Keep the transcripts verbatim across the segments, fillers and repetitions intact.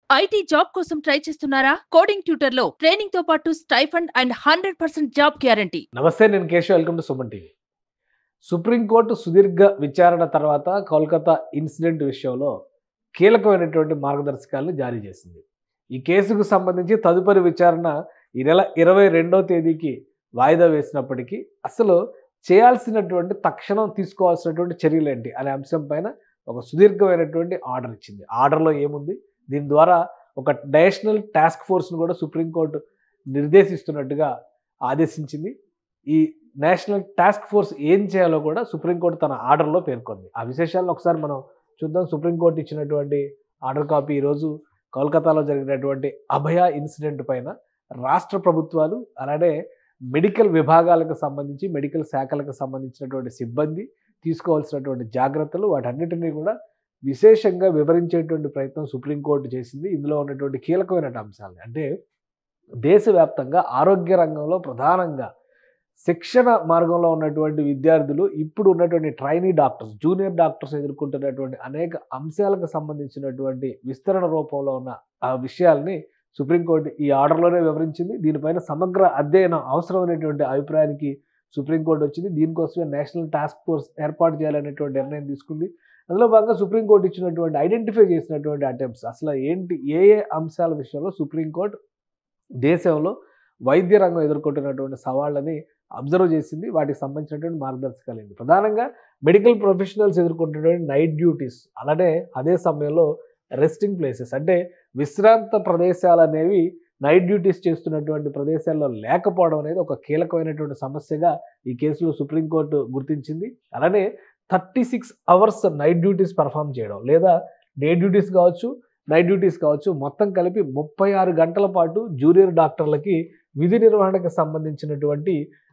IT job కోసం try చేస్తున్నారా? Coding ట్యూటర్‌లో ట్రైనింగ్‌తో పాటు స్టైఫండ్ అండ్ వంద శాతం జాబ్ గ్యారంటీ. నమస్తే, నేను Keshav. Welcome to Suman TV. Supreme court సుదీర్ఘ విచారణ తర్వాత కోల్కతా ఇన్సిడెంట్ విషయంలో కీలకమైనటువంటి మార్గదర్శకాలను జారీ చేసింది. ఈ కేసుకు సంబంధించి తదుపరి విచారణ ఈ నెల ఇరవై రెండవ తేదీకి వాయిదా వేసినప్పటికీ అసలు చేయాల్సినటువంటి తక్షణం తీసుకోవాల్సినటువంటి చర్యలేంటి అనే అంశం పైన ఒక సుదీర్ఘమైనటువంటి ఆర్డర్ ఇచ్చింది. ఆర్డర్లో ఏముంది? దీని ద్వారా ఒక నేషనల్ టాస్క్ ఫోర్స్ను కూడా సుప్రీంకోర్టు నిర్దేశిస్తున్నట్టుగా ఆదేశించింది. ఈ నేషనల్ టాస్క్ ఫోర్స్ ఏం చేయాలో కూడా సుప్రీంకోర్టు తన ఆర్డర్లో పేర్కొంది. ఆ విశేషాలను ఒకసారి మనం చూద్దాం. సుప్రీంకోర్టు ఇచ్చినటువంటి ఆర్డర్ కాపీ ఈరోజు కోల్కతాలో జరిగినటువంటి అభయ ఇన్సిడెంట్ పైన రాష్ట్ర ప్రభుత్వాలు అలానే మెడికల్ విభాగాలకు సంబంధించి మెడికల్ శాఖలకు సంబంధించినటువంటి సిబ్బంది తీసుకోవాల్సినటువంటి జాగ్రత్తలు వాటన్నిటినీ కూడా విశేషంగా వివరించేటువంటి ప్రయత్నం సుప్రీంకోర్టు చేసింది. ఇందులో ఉన్నటువంటి కీలకమైన అంశాలు అంటే దేశవ్యాప్తంగా ఆరోగ్య రంగంలో ప్రధానంగా శిక్షణ మార్గంలో ఉన్నటువంటి విద్యార్థులు ఇప్పుడు ఉన్నటువంటి ట్రైనీ డాక్టర్స్, జూనియర్ డాక్టర్స్ ఎదుర్కొంటున్నటువంటి అనేక అంశాలకు సంబంధించినటువంటి విస్తరణ రూపంలో ఉన్న ఆ విషయాల్ని సుప్రీంకోర్టు ఈ ఆర్డర్లోనే వివరించింది. దీనిపైన సమగ్ర అధ్యయనం అవసరమైనటువంటి అభిప్రాయానికి సుప్రీంకోర్టు వచ్చింది. దీనికోసమే నేషనల్ టాస్క్ ఫోర్స్ ఏర్పాటు చేయాలనేటువంటి నిర్ణయం తీసుకుంది. అందులో భాగంగా సుప్రీంకోర్టు ఇచ్చినటువంటి ఐడెంటిఫై చేసినటువంటి అటెంప్ట్స్ అసలు ఏంటి, ఏ ఏ అంశాల విషయంలో సుప్రీంకోర్టు దేశంలో వైద్య రంగం ఎదుర్కొంటున్నటువంటి సవాళ్ళని అబ్జర్వ్ చేసింది. వాటికి సంబంధించినటువంటి మార్గదర్శకాలు ఏంటి? ప్రధానంగా మెడికల్ ప్రొఫెషనల్స్ ఎదుర్కొంటున్నటువంటి నైట్ డ్యూటీస్, అలానే అదే సమయంలో రెస్టింగ్ ప్లేసెస్ అంటే విశ్రాంత ప్రదేశాలు అనేవి నైట్ డ్యూటీస్ చేస్తున్నటువంటి ప్రదేశాల్లో లేకపోవడం అనేది ఒక కీలకమైనటువంటి సమస్యగా ఈ కేసులో సుప్రీంకోర్టు గుర్తించింది. అలానే thirty six hours night duties perform చేయడం, లేదా డే డ్యూటీస్ కావచ్చు, నైట్ డ్యూటీస్ కావచ్చు, మొత్తం కలిపి ముప్పై ఆరు గంటల పాటు జూనియర్ డాక్టర్లకి విధి నిర్వహణకు సంబంధించినటువంటి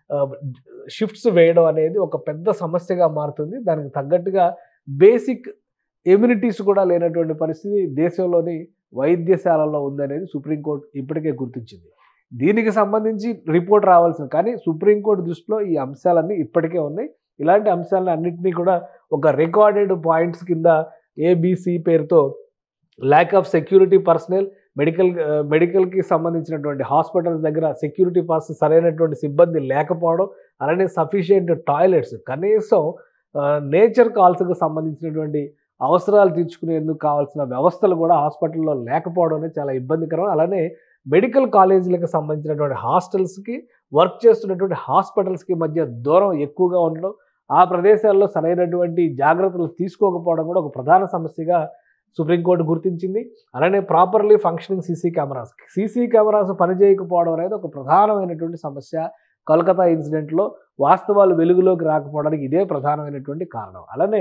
షిఫ్ట్స్ వేయడం అనేది ఒక పెద్ద సమస్యగా మారుతుంది. దానికి తగ్గట్టుగా బేసిక్ ఎమ్యూనిటీస్ కూడా లేనటువంటి పరిస్థితి దేశంలోని వైద్యశాలల్లో ఉందనేది సుప్రీంకోర్టు ఇప్పటికే గుర్తించింది. దీనికి సంబంధించి రిపోర్ట్ రావాల్సింది, కానీ సుప్రీంకోర్టు దృష్టిలో ఈ అంశాలన్నీ ఇప్పటికే ఉన్నాయి. ఇలాంటి అంశాలను అన్నింటినీ కూడా ఒక రికార్డెడ్ పాయింట్స్ కింద ఏబిసి పేరుతో lack of security personal, medical మెడికల్కి సంబంధించినటువంటి హాస్పిటల్స్ దగ్గర సెక్యూరిటీ పర్సన్ సరైనటువంటి సిబ్బంది లేకపోవడం, అలానే సఫిషియెంట్ టాయిలెట్స్, కనీసం నేచర్ కాల్స్కి సంబంధించినటువంటి అవసరాలు తీర్చుకునేందుకు కావాల్సిన వ్యవస్థలు కూడా హాస్పిటల్లో లేకపోవడం అనేది చాలా ఇబ్బందికరం. అలానే మెడికల్ కాలేజీలకు సంబంధించినటువంటి హాస్టల్స్కి, వర్క్ చేస్తున్నటువంటి హాస్పిటల్స్కి మధ్య దూరం ఎక్కువగా ఉండడం, ఆ ప్రదేశాల్లో సరైనటువంటి జాగ్రత్తలు తీసుకోకపోవడం కూడా ఒక ప్రధాన సమస్యగా సుప్రీంకోర్టు గుర్తించింది. అలానే properly functioning CC cameras CC cameras పనిచేయకపోవడం అనేది ఒక ప్రధానమైనటువంటి సమస్య. కోల్కతా ఇన్సిడెంట్లో వాస్తవాలు వెలుగులోకి రాకపోవడానికి ఇదే ప్రధానమైనటువంటి కారణం. అలానే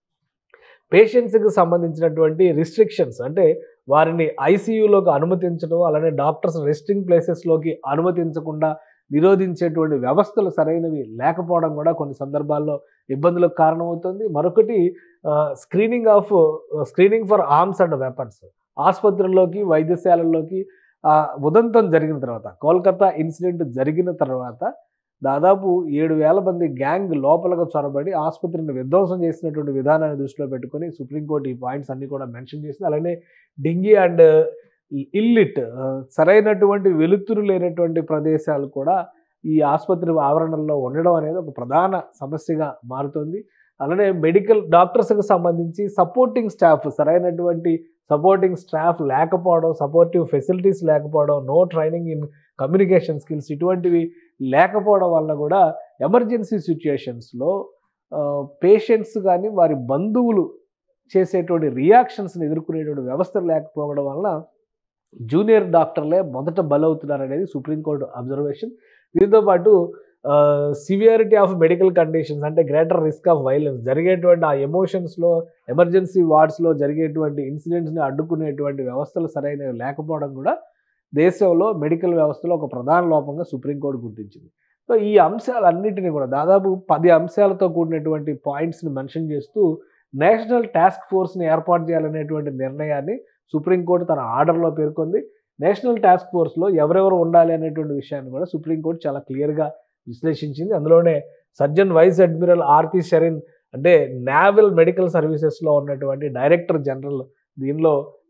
పేషెంట్స్కి సంబంధించినటువంటి రిస్ట్రిక్షన్స్ అంటే వారిని ఐసీయూలోకి అనుమతించడం, అలానే డాక్టర్స్ రెస్టింగ్ ప్లేసెస్లోకి అనుమతించకుండా నిరోధించేటువంటి వ్యవస్థలు సరైనవి లేకపోవడం కూడా కొన్ని సందర్భాల్లో ఇబ్బందులకు కారణమవుతుంది. మరొకటి screening of screening for arms and weapons ఆసుపత్రుల్లోకి, వైద్యశాలల్లోకి ఉదంతం జరిగిన తర్వాత, కోల్కతా ఇన్సిడెంట్ జరిగిన తర్వాత దాదాపు ఏడు వేల మంది గ్యాంగ్ లోపలకు చొరబడి ఆసుపత్రిని విధ్వంసం చేసినటువంటి విధానాన్ని దృష్టిలో పెట్టుకొని సుప్రీంకోర్టు ఈ పాయింట్స్ అన్నీ కూడా మెన్షన్ చేసింది. అలానే డింగి అండ్ ఇల్లిట్ సరైనటువంటి వెలుతురు లేనటువంటి ప్రదేశాలు కూడా ఈ ఆసుపత్రి ఆవరణలో ఉండడం అనేది ఒక ప్రధాన సమస్యగా మారుతుంది. అలానే మెడికల్ డాక్టర్స్కి సంబంధించి సపోర్టింగ్ స్టాఫ్, సరైనటువంటి సపోర్టింగ్ స్టాఫ్ లేకపోవడం, సపోర్టివ్ ఫెసిలిటీస్ లేకపోవడం, no training in communication skills, ఇటువంటివి లేకపోవడం వల్ల కూడా ఎమర్జెన్సీ సిచ్యుయేషన్స్లో పేషెంట్స్ కానీ వారి బంధువులు చేసేటువంటి రియాక్షన్స్ని ఎదుర్కొనేటువంటి వ్యవస్థ లేకపోవడం వల్ల జూనియర్ డాక్టర్లే మొదట బలవుతున్నారు అనేది సుప్రీంకోర్టు అబ్జర్వేషన్. దీంతోపాటు సివియారిటీ ఆఫ్ మెడికల్ కండిషన్స్ అంటే గ్రేటర్ రిస్క్ ఆఫ్ వైలెన్స్, జరిగేటువంటి ఆ ఎమోషన్స్లో ఎమర్జెన్సీ వార్డ్స్లో జరిగేటువంటి ఇన్సిడెంట్స్ని అడ్డుకునేటువంటి వ్యవస్థలు సరైనవి లేకపోవడం కూడా దేశంలో మెడికల్ వ్యవస్థలో ఒక ప్రధాన లోపంగా సుప్రీంకోర్టు గుర్తించింది. సో ఈ అంశాలన్నింటినీ కూడా దాదాపు పది అంశాలతో కూడినటువంటి పాయింట్స్ని మెన్షన్ చేస్తూ నేషనల్ టాస్క్ ఫోర్స్ని ఏర్పాటు చేయాలనేటువంటి నిర్ణయాన్ని సుప్రీంకోర్టు తన ఆర్డర్లో పేర్కొంది. నేషనల్ టాస్క్ ఫోర్స్లో ఎవరెవరు ఉండాలి అనేటువంటి విషయాన్ని కూడా సుప్రీంకోర్టు చాలా క్లియర్గా విశ్లేషించింది. అందులోనే surgeon vice admiral Arti Sarin అంటే నేవల్ మెడికల్ సర్వీసెస్లో ఉన్నటువంటి డైరెక్టర్ జనరల్ దీనిలో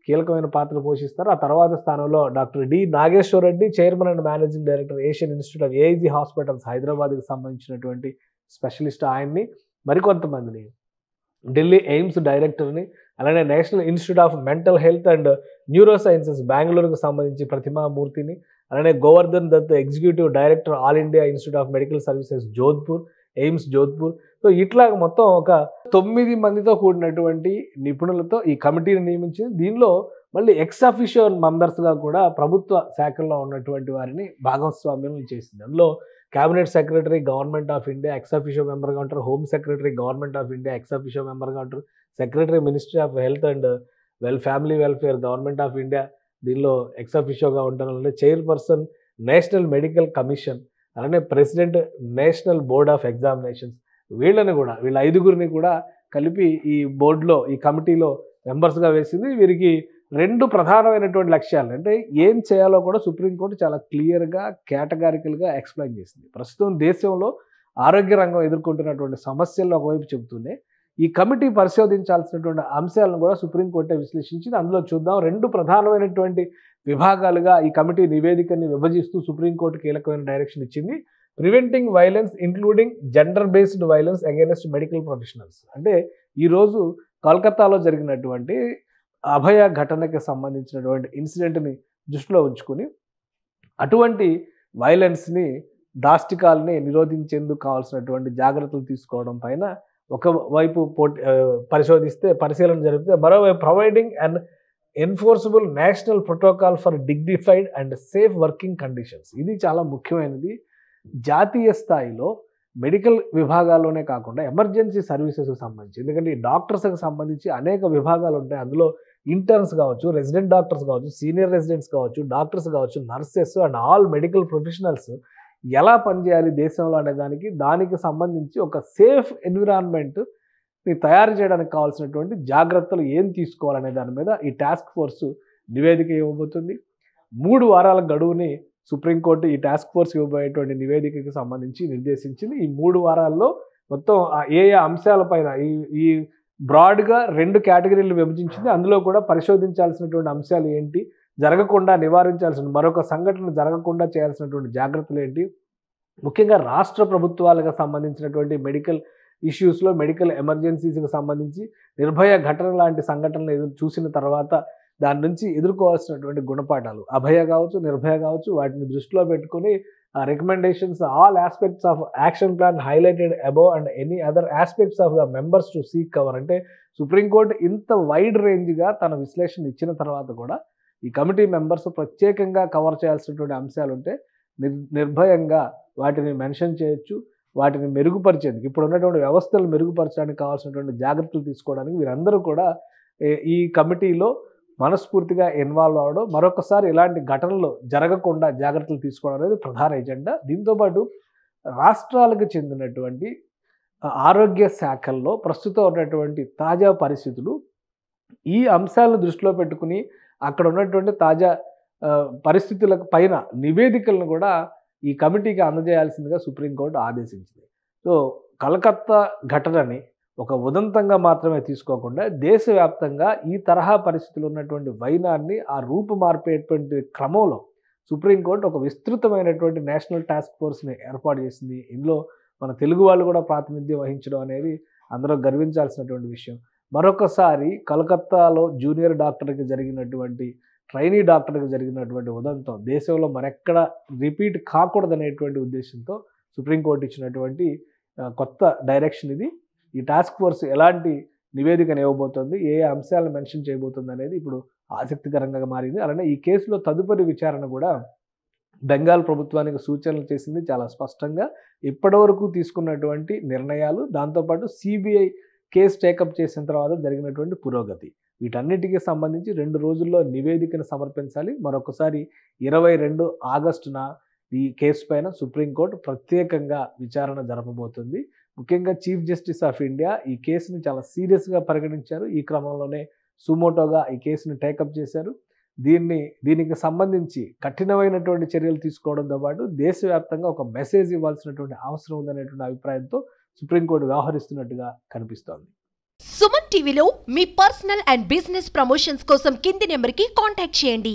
కీలకమైన పాత్ర పోషిస్తారు. ఆ తర్వాత స్థానంలో doctor D Nageshwar Reddy, chairman and managing director, Asian institute of AIG hospitals హైదరాబాద్కి సంబంధించినటువంటి స్పెషలిస్ట్ ఆయన్ని, మరికొంతమందిని ఢిల్లీ ఎయిమ్స్ డైరెక్టర్ని, అలానే national institute of mental health and neuro sciences బెంగళూరుకు సంబంధించి ప్రతిమామూర్తిని, అలానే Govardhan Dutt executive director all India institute of medical services Jodhpur, AIIMS Jodhpur. So ఇట్లా మొత్తం ఒక తొమ్మిది మందితో కూడినటువంటి నిపుణులతో ఈ కమిటీని నియమించింది. దీనిలో మళ్ళీ ఎక్స్ అఫిషియో మెంబర్స్గా కూడా ప్రభుత్వ శాఖల్లో ఉన్నటువంటి వారిని భాగస్వామ్యం చేసింది. అందులో cabinet secretary government of India ex officio మెంబర్గా ఉంటారు, home secretary government of India ex officio మెంబర్గా ఉంటారు, secretary ministry of health and well family welfare government of India దీనిలో ఎక్స్ అఫిషియోగా ఉంటారు, అలానే చైర్పర్సన్ నేషనల్ మెడికల్ కమిషన్, అలానే president national board of examinations. వీళ్ళని కూడా వీళ్ళ ఐదుగురిని కూడా కలిపి ఈ బోర్డులో ఈ కమిటీలో మెంబర్స్గా వేసింది. వీరికి రెండు ప్రధానమైనటువంటి లక్ష్యాలు అంటే ఏం చేయాలో కూడా సుప్రీంకోర్టు చాలా క్లియర్గా కేటగారికల్గా ఎక్స్ప్లెయిన్ చేసింది. ప్రస్తుతం దేశంలో ఆరోగ్య రంగం ఎదుర్కొంటున్నటువంటి సమస్యలను ఒకవైపు చెబుతూనే ఈ కమిటీ పరిశోధించాల్సినటువంటి అంశాలను కూడా సుప్రీంకోర్టే విశ్లేషించింది. అందులో చూద్దాం, రెండు ప్రధానమైనటువంటి విభాగాలుగా ఈ కమిటీ నివేదికని విభజిస్తూ సుప్రీంకోర్టు కీలకమైన డైరెక్షన్ ఇచ్చింది. Preventing violence including gender based violence against medical professionals. అంటే ఈరోజు కోల్కతాలో జరిగినటువంటి అభయ ఘటనకి సంబంధించినటువంటి ఇన్సిడెంట్ని దృష్టిలో ఉంచుకుని అటువంటి వైలెన్స్ని దాష్టికాలని నిరోధించేందుకు కావాల్సినటువంటి జాగ్రత్తలు తీసుకోవడం పైన ఒకవైపు పోటీ పరిశోధిస్తే పరిశీలన జరిపితే, మరోవైపు providing and enforceable national protocol for dignified and safe working conditions. ఇది చాలా ముఖ్యమైనది. జాతీయ స్థాయిలో మెడికల్ విభాగాల్లోనే కాకుండా ఎమర్జెన్సీ సర్వీసెస్కి సంబంధించి, ఎందుకంటే ఈ డాక్టర్స్కి సంబంధించి అనేక విభాగాలు ఉంటాయి. అందులో ఇంటర్న్స్ కావచ్చు, రెసిడెంట్ డాక్టర్స్ కావచ్చు, సీనియర్ రెసిడెంట్స్ కావచ్చు, డాక్టర్స్ కావచ్చు, nurses and all medical professionals ఎలా పనిచేయాలి దేశంలో అనే దానికి దానికి సంబంధించి ఒక సేఫ్ ఎన్విరాన్మెంట్ని తయారు చేయడానికి కావాల్సినటువంటి జాగ్రత్తలు ఏం తీసుకోవాలనే దాని మీద ఈ టాస్క్ ఫోర్స్ నివేదిక ఇవ్వబోతుంది. మూడు వారాల గడువుని సుప్రీంకోర్టు ఈ టాస్క్ ఫోర్స్ ఇవ్వబోయేటువంటి నివేదికకి సంబంధించి నిర్దేశించింది. ఈ మూడు వారాల్లో మొత్తం ఏ ఏ అంశాలపైన ఈ ఈ బ్రాడ్గా రెండు కేటగిరీలు విభజించింది. అందులో కూడా పరిశోధించాల్సినటువంటి అంశాలు ఏంటి, జరగకుండా నివారించాల్సిన మరొక సంఘటన జరగకుండా చేయాల్సినటువంటి జాగ్రత్తలు ఏంటి, ముఖ్యంగా రాష్ట్ర ప్రభుత్వాలకు సంబంధించినటువంటి మెడికల్ ఇష్యూస్లో మెడికల్ ఎమర్జెన్సీస్కి సంబంధించి నిర్భయ ఘటన లాంటి సంఘటనలు ఎదురు చూసిన తర్వాత దాని నుంచి ఎదుర్కోవాల్సినటువంటి గుణపాఠాలు, అభయ కావచ్చు, నిర్భయ కావచ్చు, వాటిని దృష్టిలో పెట్టుకుని recommendations all aspects of action plan highlighted above and any other aspects of the members to seek cover. అంటే సుప్రీంకోర్టు ఇంత వైడ్ రేంజ్గా తన విశ్లేషణ ఇచ్చిన తర్వాత కూడా ఈ కమిటీ మెంబర్స్ ప్రత్యేకంగా కవర్ చేయాల్సినటువంటి అంశాలు ఉంటే నిర్ నిర్భయంగా వాటిని మెన్షన్ చేయొచ్చు. వాటిని మెరుగుపరిచేందుకు ఇప్పుడు ఉన్నటువంటి వ్యవస్థలు మెరుగుపరచడానికి కావాల్సినటువంటి జాగ్రత్తలు తీసుకోవడానికి వీరందరూ కూడా ఈ కమిటీలో మనస్ఫూర్తిగా ఇన్వాల్వ్ అవ్వడం, మరొకసారి ఇలాంటి ఘటనలు జరగకుండా జాగ్రత్తలు తీసుకోవడం అనేది ప్రధాన ఎజెండా. దీంతోపాటు రాష్ట్రాలకు చెందినటువంటి ఆరోగ్య శాఖల్లో ప్రస్తుతం ఉన్నటువంటి తాజా పరిస్థితులు, ఈ అంశాలను దృష్టిలో పెట్టుకుని అక్కడ ఉన్నటువంటి తాజా పరిస్థితుల పైన నివేదికలను కూడా ఈ కమిటీకి అందజేయాల్సిందిగా సుప్రీంకోర్టు ఆదేశించింది. సో కలకత్తా ఘటనని ఒక ఉదంతంగా మాత్రమే తీసుకోకుండా దేశవ్యాప్తంగా ఈ తరహా పరిస్థితులు ఉన్నటువంటి వైనాన్ని ఆ రూపు మార్పేటువంటి క్రమంలో సుప్రీంకోర్టు ఒక విస్తృతమైనటువంటి నేషనల్ టాస్క్ ఫోర్స్ని ఏర్పాటు చేసింది. ఇందులో మన తెలుగు వాళ్ళు కూడా ప్రాతినిధ్యం వహించడం అనేది అందరూ గర్వించాల్సినటువంటి విషయం. మరొకసారి కలకత్తాలో జూనియర్ డాక్టర్కి జరిగినటువంటి ట్రైనీ డాక్టర్కి జరిగినటువంటి ఉదంతం దేశంలో మరెక్కడ రిపీట్ కాకూడదనేటువంటి ఉద్దేశంతో సుప్రీంకోర్టు ఇచ్చినటువంటి కొత్త డైరెక్షన్ ఇది. ఈ టాస్క్ ఫోర్స్ ఎలాంటి నివేదికను ఇవ్వబోతోంది, ఏ అంశాలను మెన్షన్ చేయబోతుంది అనేది ఇప్పుడు ఆసక్తికరంగా మారింది. అలానే ఈ కేసులో తదుపరి విచారణ కూడా బెంగాల్ ప్రభుత్వానికి సూచనలు చేసింది చాలా స్పష్టంగా. ఇప్పటివరకు తీసుకున్నటువంటి నిర్ణయాలు, దాంతోపాటు సిబిఐ కేసు టేకప్ చేసిన తర్వాత జరిగినటువంటి పురోగతి, వీటన్నిటికీ సంబంధించి రెండు రోజుల్లో నివేదికను సమర్పించాలి. మరొకసారి ఇరవై రెండు ఆగస్టున ఈ కేసు పైన సుప్రీంకోర్టు ప్రత్యేకంగా విచారణ జరపబోతుంది. ముఖ్యంగా చీఫ్ జస్టిస్ ఆఫ్ ఇండియా ఈ కేసుని చాలా సీరియస్గా పరిగణించారు. ఈ క్రమంలోనే సుమోటోగా ఈ కేసుని టేకప్ చేశారు. దీన్ని దీనికి సంబంధించి కఠినమైనటువంటి చర్యలు తీసుకోవడంతో పాటు దేశవ్యాప్తంగా ఒక మెసేజ్ ఇవ్వాల్సినటువంటి అవసరం ఉందనేటువంటి అభిప్రాయంతో సుప్రీంకోర్టు వ్యవహరిస్తున్నట్టుగా కనిపిస్తోంది. సుమన్ టీవీలో మీ పర్సనల్ అండ్ బిజినెస్ ప్రమోషన్స్ కోసం కింది నెంబర్కి కాంటాక్ట్ చేయండి.